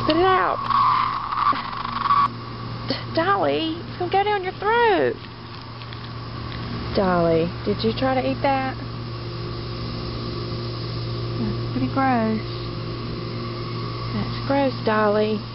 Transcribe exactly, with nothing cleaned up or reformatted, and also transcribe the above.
Spit it out. Dolly, it's going to go down your throat. Dolly, did you try to eat that? That's pretty gross. That's gross, Dolly.